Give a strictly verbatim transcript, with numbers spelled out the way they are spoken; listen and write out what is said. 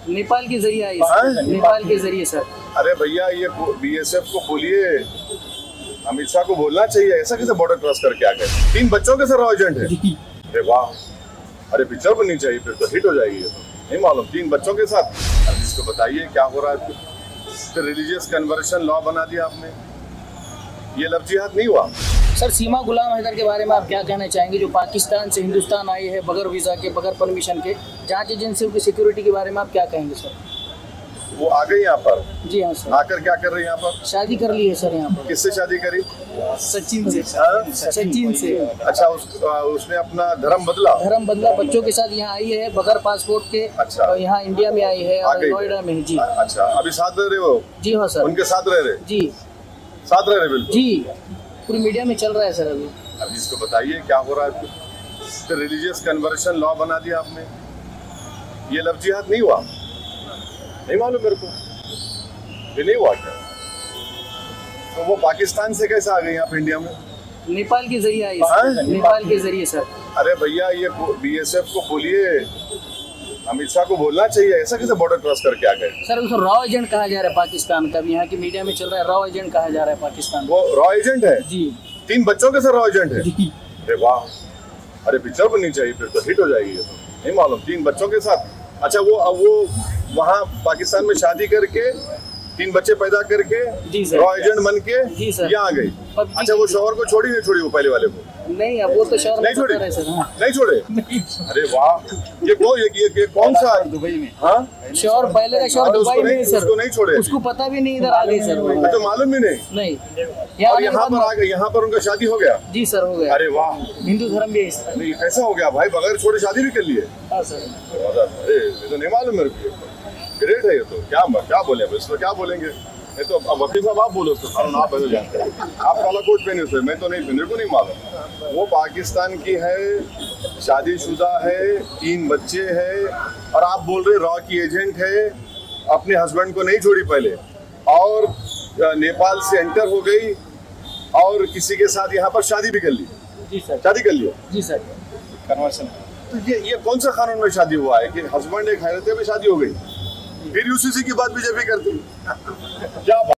नेपाल के जरिए आई सर, नेपाल के जरिए सर। अरे भैया ये बीएसएफ को बोलिए, अमित शाह को बोलना चाहिए, ऐसा कैसे बॉर्डर क्रॉस करके आ गए? तीन बच्चों के सर रॉ एजेंट है। अरे वाह, अरे पिक्चर बननी चाहिए, फिर तो हिट हो जाएगी। ये तो नहीं मालूम, तीन बच्चों के साथ। अब इसको बताइए क्या हो रहा है। फिर रिलीजियस कन्वर्शन लॉ बना दिया आपने, ये लव जिहाद नहीं हुआ? सर सीमा गुलाम हैदर के बारे में आप क्या कहना चाहेंगे, जो पाकिस्तान से हिंदुस्तान आई है बगैर वीज़ा के, बगैर परमिशन के? जांच एजेंसियों की सिक्योरिटी के बारे में आप क्या कहेंगे सर? वो आ गई यहाँ पर? जी हाँ सर। आकर क्या कर रही है यहाँ पर? शादी कर ली है सर यहाँ पर। किससे शादी करी? सचिन से। सचिन से। अच्छा, उस, उसने अपना धर्म बदला? धर्म बदला, बच्चों के साथ यहाँ आई है बगैर पासपोर्ट के। अच्छा। यहाँ इंडिया में आई है, नोएडा में। जी अच्छा, अभी साथ रह रहे हो? जी हाँ सर। उनके साथ रह रहे? जी साथ रह रहे बिल्कुल। जी, पूरी मीडिया में चल रहा है सर अभी। अब इसको बताइए क्या हो रहा है। फिर रिलीजियस कन्वर्शन लॉ बना दिया आपने, ये लव जिहाद नहीं हुआ? नहीं मालूम मेरे को, ये नहीं हुआ क्या? तो वो पाकिस्तान से कैसे आ गई यहाँ पे इंडिया में? नेपाल के जरिए आई सर, नेपाल के जरिए सर। अरे भैया ये बीएसएफ को बोलिए, अमित शाह को बोलना चाहिए, ऐसा कैसे बॉर्डर क्रॉस करके आ गए? सर उसको रॉ एजेंट कहा जा रहा है पाकिस्तान का, यहाँ की मीडिया में चल रहा है, रॉ एजेंट कहा जा रहा है पाकिस्तान। वो रॉ एजेंट है? जी। तीन बच्चों के सर रॉ एजेंट है? जी। अरे वाह, अरे पिक्चर बननी चाहिए, फिर तो हिट हो जाएगी। ये तो नहीं मालूम, तीन बच्चों के साथ। अच्छा, वो वो वहाँ पाकिस्तान में शादी करके तीन बच्चे पैदा करके रॉ एजेंट बन के यहाँ आ गई। अच्छा, वो शौहर को छोड़ी नहीं छोड़ी? वो पहले वाले को नहीं, अब वो तो शौहर नहीं छोड़ी? है सर। हाँ। नहीं छोड़े? अरे वाह, ये कौन ये, ये, ये कौन सा? दुबई में। हाँ, शौहर पहले का शौहर दुबई में सर। उसको नहीं छोड़े? उसको पता भी नहीं, इधर आ गई सर। मैं तो मालूम ही नहीं। नहीं, और यहाँ पर आ गए, यहाँ पर उनका शादी हो गया? जी सर, हो गया। अरे वाह, हिंदू धर्म भी है। नहीं कैसा हो गया भाई, बगैर छोड़े शादी भी कर लिए? हाँ सर। अरे ये तो नहीं मालूम मेरे को, ग्रेट है ये तो। क्या क्या बोले इसमें, क्या बोलेंगे? ये तो अब वकील साहब आप बोलो उसको, कानून आप बदल जानते हैं। आप काला कोट पहने उसे, मैं तो नहीं, मेरे को नहीं मालूम। वो पाकिस्तान की है, शादीशुदा है, तीन बच्चे हैं, और आप बोल रहे रॉ की एजेंट है, अपने हस्बैंड को नहीं छोड़ी पहले, और नेपाल से एंटर हो गई, और किसी के साथ यहाँ पर शादी भी कर ली? जी सर। शादी कर लिया? जी सर। कन्वर्शन। तो ये ये कौन सा कानून में शादी हुआ है कि हस्बैंड एक हैरते में शादी हो गई, फिर यूसीसी की बात बीजेपी करती? क्या